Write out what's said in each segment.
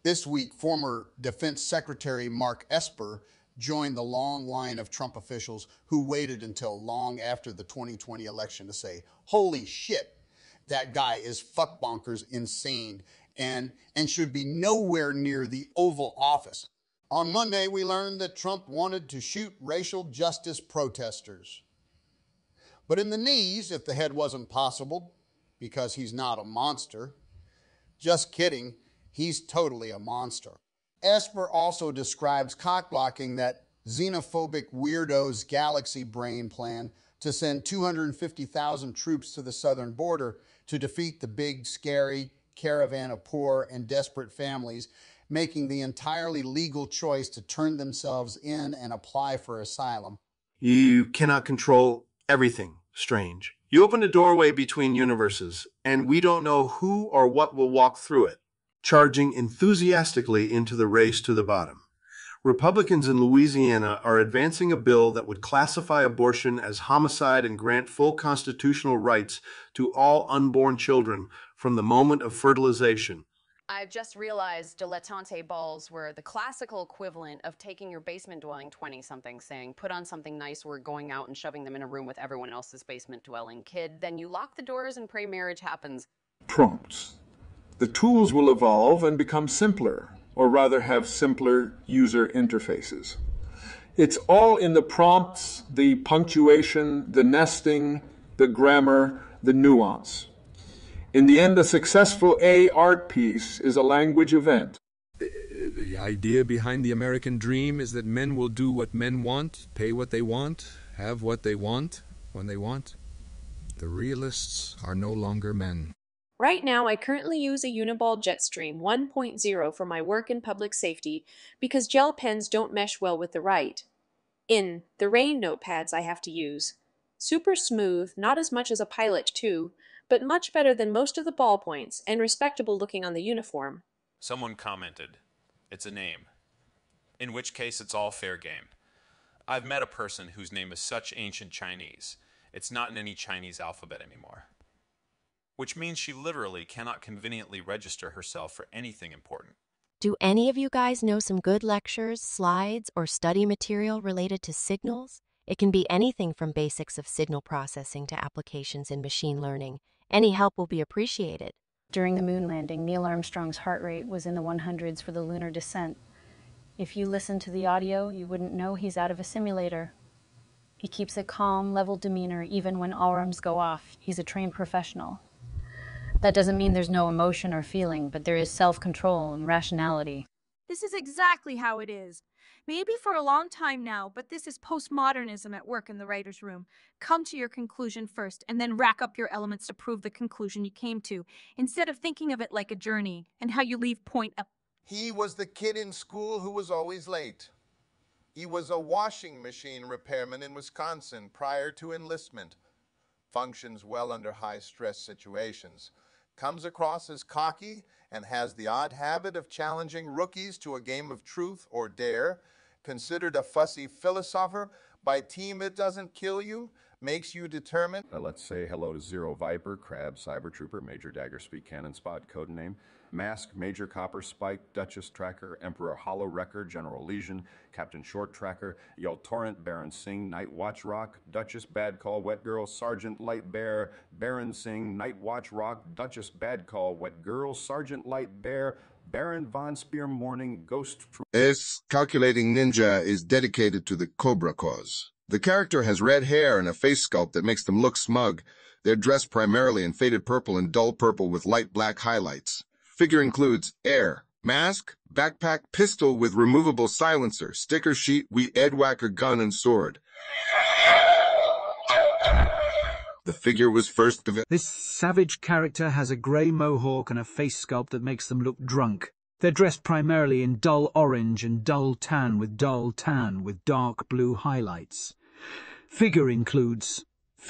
This week, former Defense Secretary Mark Esper joined the long line of Trump officials who waited until long after the 2020 election to say, holy shit, that guy is fuck bonkers insane and should be nowhere near the Oval Office. On Monday, we learned that Trump wanted to shoot racial justice protesters. But in the knees, if the head wasn't possible, because he's not a monster. Just kidding, he's totally a monster. Esper also describes cockblocking that xenophobic weirdo's galaxy brain plan to send 250,000 troops to the southern border to defeat the big, scary caravan of poor and desperate families, making the entirely legal choice to turn themselves in and apply for asylum. You cannot control everything, Strange. You open a doorway between universes, and we don't know who or what will walk through it, charging enthusiastically into the race to the bottom. Republicans in Louisiana are advancing a bill that would classify abortion as homicide and grant full constitutional rights to all unborn children from the moment of fertilization. I've just realized dilettante balls were the classical equivalent of taking your basement-dwelling 20-something, saying, put on something nice, we're going out, and shoving them in a room with everyone else's basement-dwelling kid. Then you lock the doors and pray marriage happens. Prompts. The tools will evolve and become simpler, or rather have simpler user interfaces. It's all in the prompts, the punctuation, the nesting, the grammar, the nuance. In the end, a successful art piece is a language event. The idea behind the American dream is that men will do what men want, pay what they want, have what they want, when they want. The realists are no longer men. Right now, I currently use a Uniball Jetstream 1.0 for my work in public safety because gel pens don't mesh well with the write. In the rain notepads I have to use. Super smooth, not as much as a Pilot 2, but much better than most of the ballpoints, and respectable looking on the uniform. Someone commented, it's a name. In which case, it's all fair game. I've met a person whose name is such ancient Chinese, it's not in any Chinese alphabet anymore. Which means she literally cannot conveniently register herself for anything important. Do any of you guys know some good lectures, slides, or study material related to signals? It can be anything from basics of signal processing to applications in machine learning. Any help will be appreciated. During the moon landing, Neil Armstrong's heart rate was in the 100s for the lunar descent. If you listen to the audio, you wouldn't know he's out of a simulator. He keeps a calm, level demeanor even when alarms go off. He's a trained professional. That doesn't mean there's no emotion or feeling, but there is self-control and rationality. This is exactly how it is. Maybe for a long time now, but this is postmodernism at work in the writer's room. Come to your conclusion first, and then rack up your elements to prove the conclusion you came to, instead of thinking of it like a journey, and how you leave point up. He was the kid in school who was always late. He was a washing machine repairman in Wisconsin prior to enlistment. Functions well under high-stress situations. Comes across as cocky and has the odd habit of challenging rookies to a game of truth or dare. Considered a fussy philosopher, by team it doesn't kill you, makes you determined. Let's say hello to Zero Viper, Crab, Cyber Trooper, Major Dagger, Speak Cannon Spot, Codename, Mask, Major Copper, Spike, Duchess Tracker, Emperor Hollow Wrecker, General Legion, Captain Short Tracker, Yo Torrent, Baron Singh, Night Watch Rock, Duchess Bad Call, Wet Girl, Sergeant Light Bear, Baron Singh, Night Watch Rock, Duchess Bad Call, Wet Girl, Sergeant Light Bear, Baron Von Spear Morning, Ghost... This calculating ninja is dedicated to the COBRA cause. The character has red hair and a face sculpt that makes them look smug. They're dressed primarily in faded purple and dull purple with light black highlights. Figure includes air, mask, backpack, pistol with removable silencer, sticker sheet, edwhacker gun, and sword. The figure was first developed. This savage character has a grey mohawk and a face sculpt that makes them look drunk. They're dressed primarily in dull orange and dull tan with dark blue highlights. Figure includes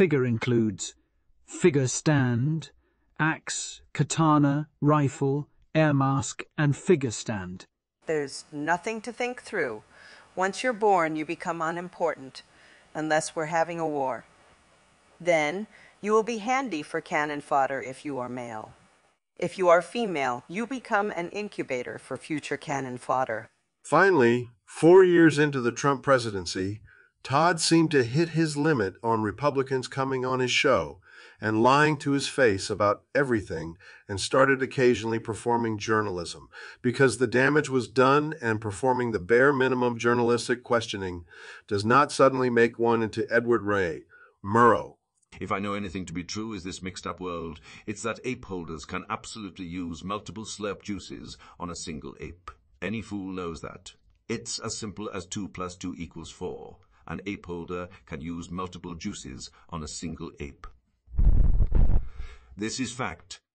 figure stand, axe, katana, rifle, air mask, and figure stand. There's nothing to think through. Once you're born, you become unimportant, unless we're having a war. Then, you will be handy for cannon fodder if you are male. If you are female, you become an incubator for future cannon fodder. Finally, 4 years into the Trump presidency, Todd seemed to hit his limit on Republicans coming on his show and lying to his face about everything, and started occasionally performing journalism, because the damage was done, and performing the bare minimum journalistic questioning does not suddenly make one into Edward Ray Murrow. If I know anything to be true is this mixed-up world, it's that ape holders can absolutely use multiple slurp juices on a single ape. Any fool knows that. It's as simple as 2 + 2 = 4. An ape holder can use multiple juices on a single ape. This is fact,